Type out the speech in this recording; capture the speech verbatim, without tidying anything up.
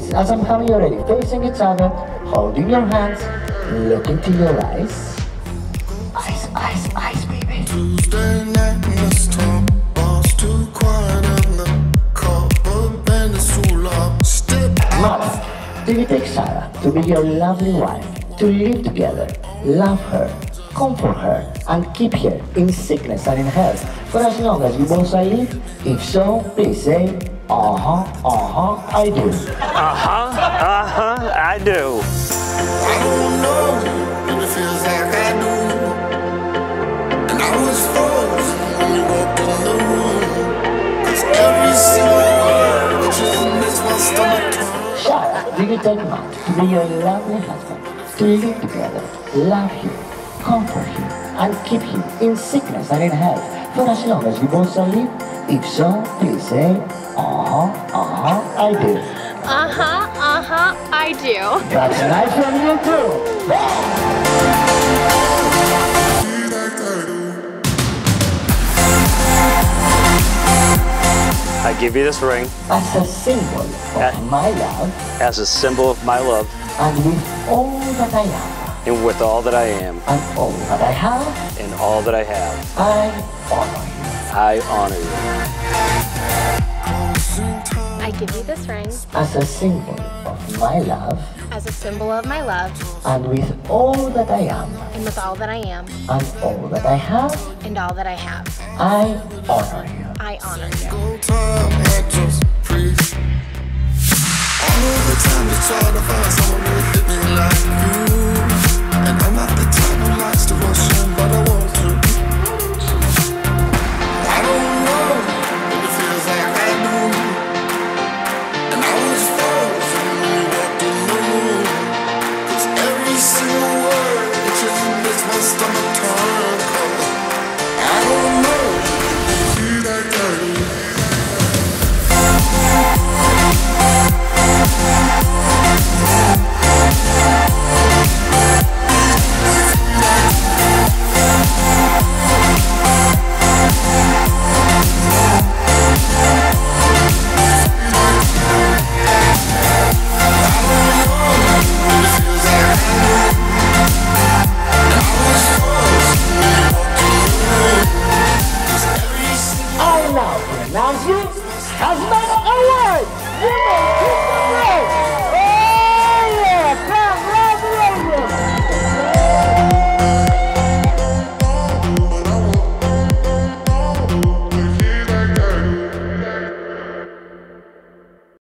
Please, as I'm having you already facing each other, holding your hands, look into your eyes. Eyes, eyes, eyes, baby. Tuesday night in the store, bar's too quiet and the copper band is full of step. Mama, do you take Sarah to be your lovely wife, to live together, love her, comfort her, and keep her in sickness and in health for as long as you both are live? If so, please say, uh-huh, uh-huh, I do. Uh-huh, uh-huh, I do. I don't know, and it feels like I do. And I was frozen when you walked in the room. 'Cause every single word just makes my stomach turn. Sarah, do you take Matt to be your lovely husband, to live together, love him, comfort him, and keep him in sickness and in health for as long as you both shall live? If so, please say, uh-huh, uh-huh, I do. Uh-huh, uh-huh, I do. That's nice from you too. I give you this ring As a symbol of That- my love, as a symbol of my love, and with all that I am, and with all that I am, and all that I have, and all that I have, I honor you. I honor you. I give you this ring As a symbol of my love, as a symbol of my love, and with all that I am, and with all that I am, and all that I have, and all that I have, I honor you. I honor you. Time I just breathe. All of the time you try to find someone who hit me like you. And I'm not the type who likes to rush in, but I want to. I don't know, but it feels like I do. And I was frozen when you walked in the room. 'Cause every single word, it just makes my stomach turn cold. I don't know, see that dirty. I now pronounce you husband